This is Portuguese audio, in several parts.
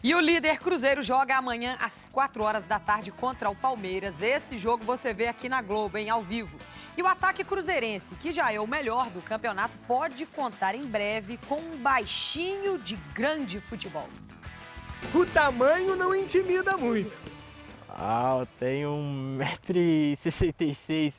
E o líder Cruzeiro joga amanhã às 4 horas da tarde contra o Palmeiras. Esse jogo você vê aqui na Globo, ao vivo. E o ataque cruzeirense, que já é o melhor do campeonato, pode contar em breve com um baixinho de grande futebol. O tamanho não intimida muito. Eu tenho 1,66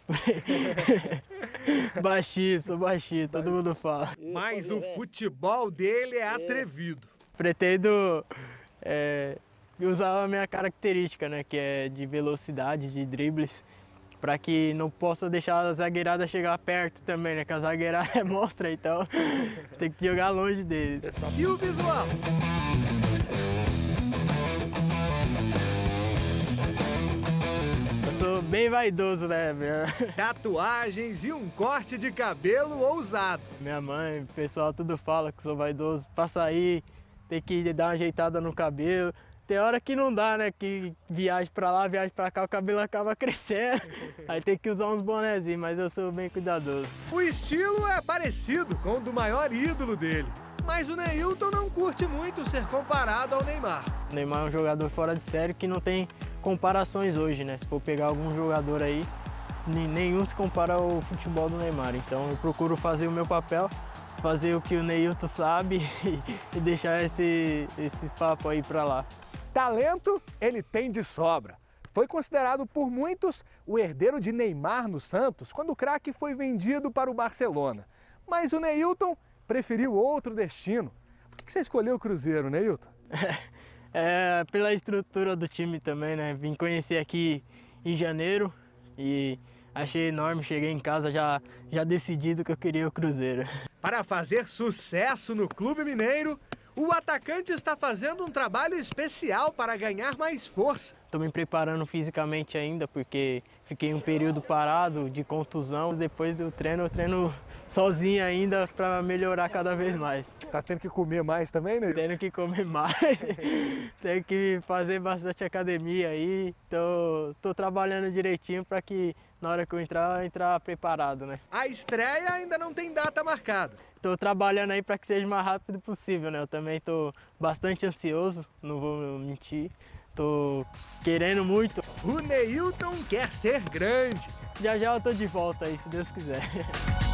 m. Baixinho, sou baixinho, todo mundo fala. Mas o futebol dele é atrevido. Pretendo usar a minha característica, né, que é de velocidade, de dribles, para que não possa deixar a zagueirada chegar perto também, né, que a zagueirada é monstra, então tem que jogar longe deles. E o visual? Sou bem vaidoso, né? Tatuagens e um corte de cabelo ousado. Minha mãe, o pessoal tudo fala que sou vaidoso. Pra sair, tem que dar uma ajeitada no cabelo. Tem hora que não dá, né? Que viagem pra lá, viagem pra cá, o cabelo acaba crescendo. Aí tem que usar uns bonezinhos, mas eu sou bem cuidadoso. O estilo é parecido com o do maior ídolo dele. Mas o Neilton não curte muito ser comparado ao Neymar. O Neymar é um jogador fora de série que não tem comparações hoje, né? Se for pegar algum jogador aí, nenhum se compara ao futebol do Neymar. Então eu procuro fazer o meu papel, fazer o que o Neilton sabe e deixar esse papo aí pra lá. Talento ele tem de sobra. Foi considerado por muitos o herdeiro de Neymar no Santos quando o craque foi vendido para o Barcelona. Mas o Neilton preferiu outro destino. Por que você escolheu o Cruzeiro, Neilton? Pela estrutura do time também, né? Vim conhecer aqui em janeiro e achei enorme. Cheguei em casa já decidido que eu queria o Cruzeiro. Para fazer sucesso no Clube Mineiro, o atacante está fazendo um trabalho especial para ganhar mais força. Estou me preparando fisicamente ainda, porque fiquei um período parado de contusão. Depois do treino, eu treino sozinho ainda para melhorar cada vez mais. Tá tendo que comer mais também, né? Tendo que comer mais, tenho que fazer bastante academia aí. Tô trabalhando direitinho para que na hora que eu entrar preparado, né? A estreia ainda não tem data marcada. Tô trabalhando aí para que seja o mais rápido possível, né? Eu também tô bastante ansioso, não vou mentir. Tô querendo muito. O Neilton quer ser grande. Já eu tô de volta aí, se Deus quiser.